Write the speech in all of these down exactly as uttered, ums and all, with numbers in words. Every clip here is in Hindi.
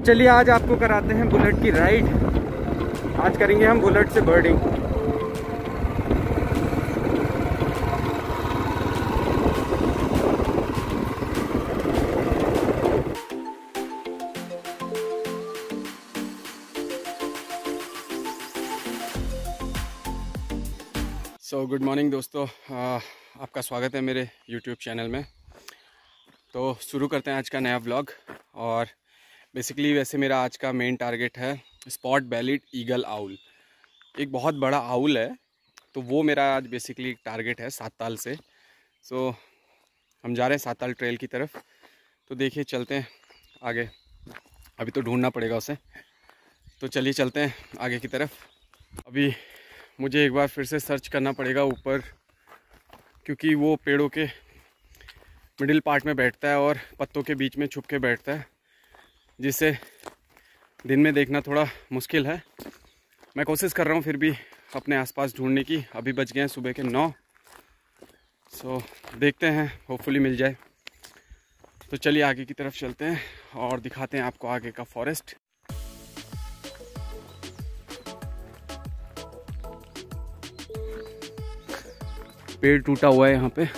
चलिए आज आपको कराते हैं बुलेट की राइड। आज करेंगे हम बुलेट से बर्डिंग। सो गुड मॉर्निंग दोस्तों, आ, आपका स्वागत है मेरे यूट्यूब चैनल में। तो शुरू करते हैं आज का नया व्लॉग। और बेसिकली वैसे मेरा आज का मेन टारगेट है स्पॉट बेलिड ईगल आउल। एक बहुत बड़ा आउल है, तो वो मेरा आज बेसिकली टारगेट है सात ताल से। सो हम जा रहे हैं सात ताल ट्रेल की तरफ। तो देखिए चलते हैं आगे, अभी तो ढूंढना पड़ेगा उसे। तो चलिए चलते हैं आगे की तरफ। अभी मुझे एक बार फिर से सर्च करना पड़ेगा ऊपर, क्योंकि वो पेड़ों के मिडिल पार्ट में बैठता है और पत्तों के बीच में छुप के बैठता है, जिसे दिन में देखना थोड़ा मुश्किल है। मैं कोशिश कर रहा हूँ फिर भी अपने आसपास ढूंढने की। अभी बज गए हैं सुबह के नौ। सो देखते हैं, होपफुली मिल जाए। तो चलिए आगे की तरफ चलते हैं और दिखाते हैं आपको आगे का फॉरेस्ट। पेड़ टूटा हुआ है यहाँ पे,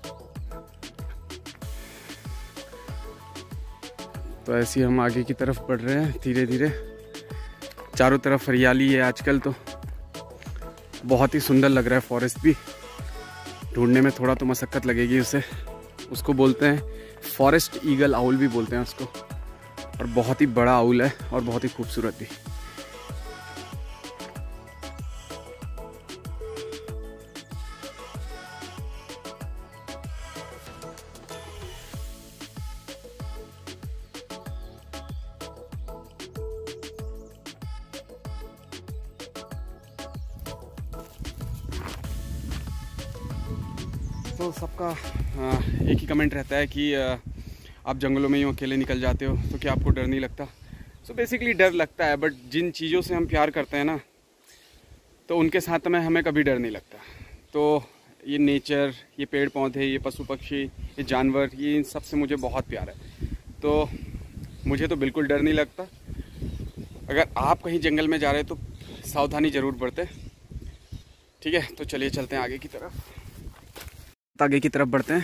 तो ऐसे ही हम आगे की तरफ बढ़ रहे हैं धीरे धीरे। चारों तरफ हरियाली है आजकल, तो बहुत ही सुंदर लग रहा है फॉरेस्ट भी। ढूंढने में थोड़ा तो मशक्कत लगेगी उसे। उसको बोलते हैं फॉरेस्ट ईगल आउल भी बोलते हैं उसको, और बहुत ही बड़ा आउल है और बहुत ही खूबसूरत भी। तो सबका एक ही कमेंट रहता है कि आप जंगलों में यूँ अकेले निकल जाते हो, तो क्या आपको डर नहीं लगता? सो बेसिकली डर लगता है, बट जिन चीज़ों से हम प्यार करते हैं ना, तो उनके साथ में हमें कभी डर नहीं लगता। तो ये नेचर, ये पेड़ पौधे, ये पशु पक्षी, ये जानवर, ये इन सब से मुझे बहुत प्यार है। तो मुझे तो बिल्कुल डर नहीं लगता। अगर आप कहीं जंगल में जा रहे हैं तो सावधानी ज़रूर बरतें, ठीक है? तो चलिए चलते हैं आगे की तरफ। आगे की तरफ बढ़ते हैं।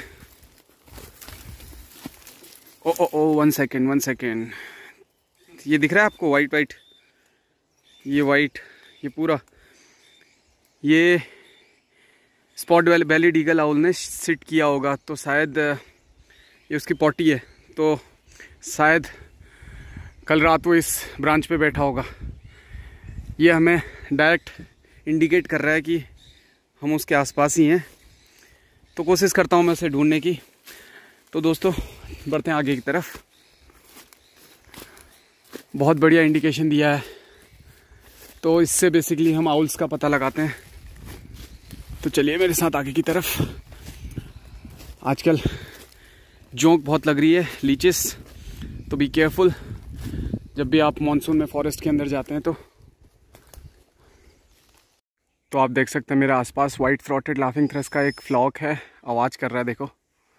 Oh oh oh one second one second ये दिख रहा है आपको वाइट वाइट? ये वाइट, ये पूरा, ये स्पॉट बेलिड ईगल आउल ने सिट किया होगा। तो शायद ये उसकी पॉटी है, तो शायद कल रात वो इस ब्रांच पे बैठा होगा। ये हमें डायरेक्ट इंडिकेट कर रहा है कि हम उसके आसपास ही हैं। तो कोशिश करता हूँ मैं उसे ढूंढने की। तो दोस्तों बढ़ते हैं आगे की तरफ। बहुत बढ़िया इंडिकेशन दिया है, तो इससे बेसिकली हम आउल्स का पता लगाते हैं। तो चलिए मेरे साथ आगे की तरफ। आजकल जोंक बहुत लग रही है, लीचेस, तो बी केयरफुल जब भी आप मॉनसून में फॉरेस्ट के अंदर जाते हैं। तो तो आप देख सकते हैं मेरे आसपास वाइट थ्रोटेड लाफिंग थ्रस्ट का एक फ्लॉक है, आवाज़ कर रहा है, देखो।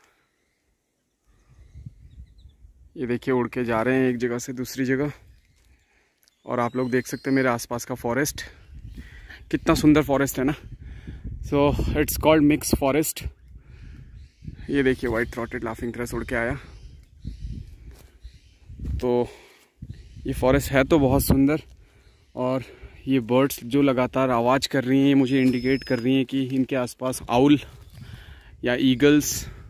ये देखिए उड़ के जा रहे हैं एक जगह से दूसरी जगह। और आप लोग देख सकते हैं मेरे आसपास का फॉरेस्ट, कितना सुंदर फॉरेस्ट है ना। So it's called mix forest. ये देखिए वाइट थ्रोटेड लाफिंग थ्रस्ट उड़ के आया। तो ये फॉरेस्ट है तो बहुत सुंदर, और ये बर्ड्स जो लगातार आवाज़ कर रही हैं मुझे इंडिकेट कर रही हैं कि इनके आसपास आउल या ईगल्स,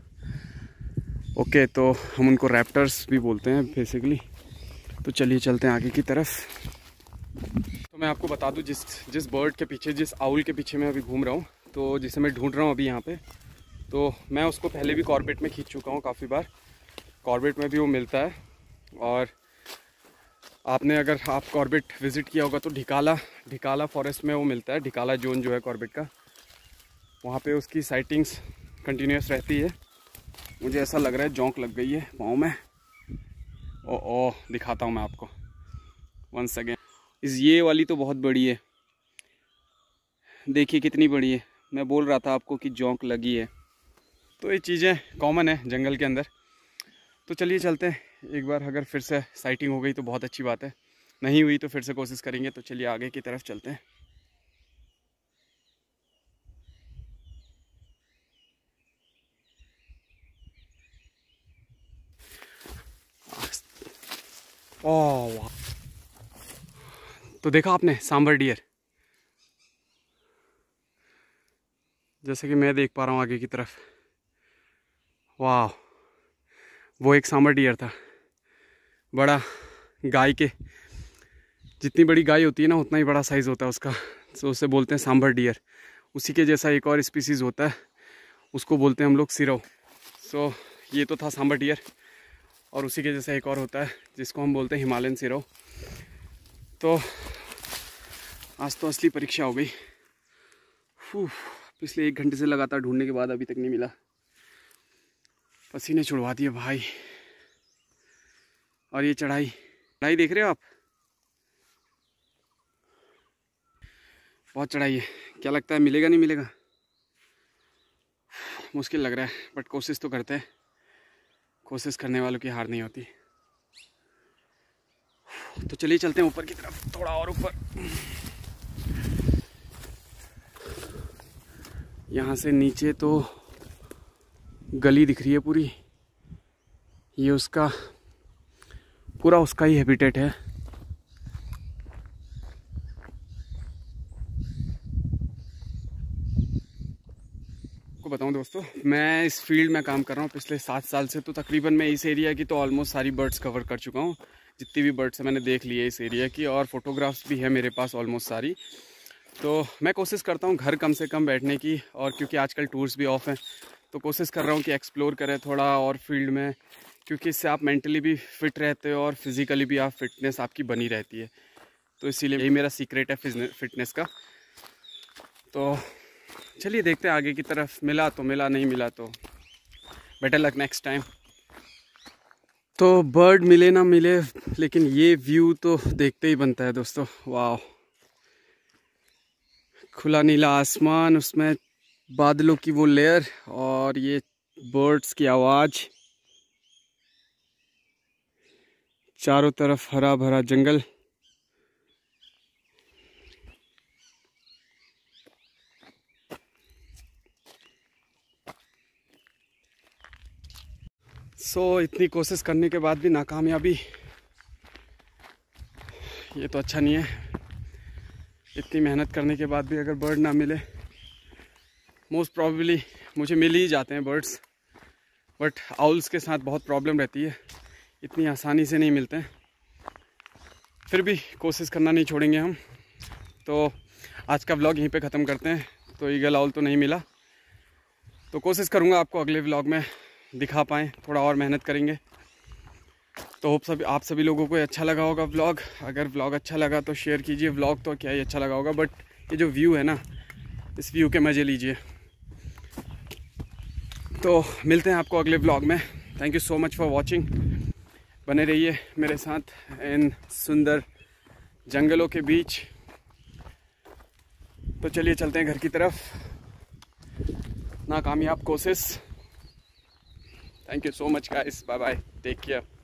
ओके, तो हम उनको रैप्टर्स भी बोलते हैं बेसिकली। तो चलिए चलते हैं आगे की तरफ। तो मैं आपको बता दूं, जिस जिस बर्ड के पीछे, जिस आउल के पीछे मैं अभी घूम रहा हूँ, तो जिसे मैं ढूंढ रहा हूँ अभी यहाँ पे, तो मैं उसको पहले भी कॉर्बेट में खींच चुका हूँ काफ़ी बार। कॉर्बेट में भी वो मिलता है। और आपने अगर आप कॉर्बेट विज़िट किया होगा तो ढिकाला ढिकाला फॉरेस्ट में वो मिलता है। ढिकाला जोन जो है कॉर्बेट का, वहाँ पे उसकी साइटिंग्स कंटिन्यूस रहती है। मुझे ऐसा लग रहा है जोंक लग गई है पाँव में। ओ ओ दिखाता हूँ मैं आपको वंस अगेन। इस ये वाली तो बहुत बड़ी है, देखिए कितनी बड़ी है। मैं बोल रहा था आपको कि जोंक लगी है। तो ये चीज़ें कॉमन है जंगल के अंदर। तो चलिए चलते हैं एक बार अगर फिर से साइटिंग हो गई तो बहुत अच्छी बात है, नहीं हुई तो फिर से कोशिश करेंगे। तो चलिए आगे की तरफ चलते हैं। ओह वाह, तो देखा आपने सांबर डियर, जैसे कि मैं देख पा रहा हूँ आगे की तरफ। वाह, वो एक सांबर डियर था, बड़ा गाय के जितनी बड़ी गाय होती है ना उतना ही बड़ा साइज़ होता है उसका, तो उसे बोलते हैं सांबर डियर। उसी के जैसा एक और स्पीसीज़ होता है, उसको बोलते हैं हम लोग सिरो। सो ये तो था सांबर डियर, और उसी के जैसा एक और होता है जिसको हम बोलते हैं हिमालयन सिरो। तो आज तो असली परीक्षा हो गई। पिछले एक घंटे से लगातार ढूंढने के बाद अभी तक नहीं मिला, पसीने छुड़वा दिए भाई। और ये चढ़ाई चढ़ाई देख रहे हो आप, बहुत चढ़ाई है। क्या लगता है मिलेगा नहीं मिलेगा, मुश्किल लग रहा है, बट कोशिश तो करते हैं। कोशिश करने वालों की हार नहीं होती। तो चलिए चलते हैं ऊपर की तरफ, थोड़ा और ऊपर। यहाँ से नीचे तो गली दिख रही है पूरी, ये उसका पूरा उसका ही हैबिटेट है। को बताऊं दोस्तों, मैं इस फील्ड में काम कर रहा हूँ पिछले सात साल से। तो तकरीबन मैं इस एरिया की तो ऑलमोस्ट सारी बर्ड्स कवर कर चुका हूँ। जितनी भी बर्ड्स है मैंने देख ली है इस एरिया की, और फोटोग्राफ्स भी है मेरे पास ऑलमोस्ट सारी। तो मैं कोशिश करता हूँ घर कम से कम बैठने की, और क्योंकि आजकल टूर्स भी ऑफ हैं तो कोशिश कर रहा हूँ कि एक्सप्लोर करें थोड़ा और फील्ड में, क्योंकि इससे आप मेंटली भी फिट रहते हो और फिज़िकली भी आप फिटनेस आपकी बनी रहती है। तो इसीलिए यही मेरा सीक्रेट है फिटनेस का। तो चलिए देखते हैं आगे की तरफ, मिला तो मिला, नहीं मिला तो बेटर लक नेक्स्ट टाइम। तो बर्ड मिले ना मिले, लेकिन ये व्यू तो देखते ही बनता है दोस्तों। वाह, खुला नीला आसमान, उसमें बादलों की वो लेयर, और ये बर्ड्स की आवाज़, चारों तरफ हरा भरा जंगल। सो so, इतनी कोशिश करने के बाद भी नाकामयाबी, ये तो अच्छा नहीं है। इतनी मेहनत करने के बाद भी अगर बर्ड ना मिले, मोस्ट प्रॉबेबली मुझे मिल ही जाते हैं बर्ड्स, बट आउल्स के साथ बहुत प्रॉब्लम रहती है, इतनी आसानी से नहीं मिलते हैं। फिर भी कोशिश करना नहीं छोड़ेंगे हम। तो आज का व्लॉग यहीं पे ख़त्म करते हैं। तो ईगल आउल तो नहीं मिला, तो कोशिश करूँगा आपको अगले व्लॉग में दिखा पाएँ, थोड़ा और मेहनत करेंगे। तो होप सभी आप सभी लोगों को अच्छा लगा होगा व्लॉग। अगर व्लॉग अच्छा लगा तो शेयर कीजिए। व्लॉग तो क्या ही अच्छा लगा होगा, बट ये जो व्यू है ना, इस व्यू के मज़े लीजिए। तो मिलते हैं आपको अगले व्लॉग में। Thank you so much for watching. बने रहिए मेरे साथ इन सुंदर जंगलों के बीच। तो चलिए चलते हैं घर की तरफ, नाकामयाब कोशिश। Thank you so much guys, bye bye, take care.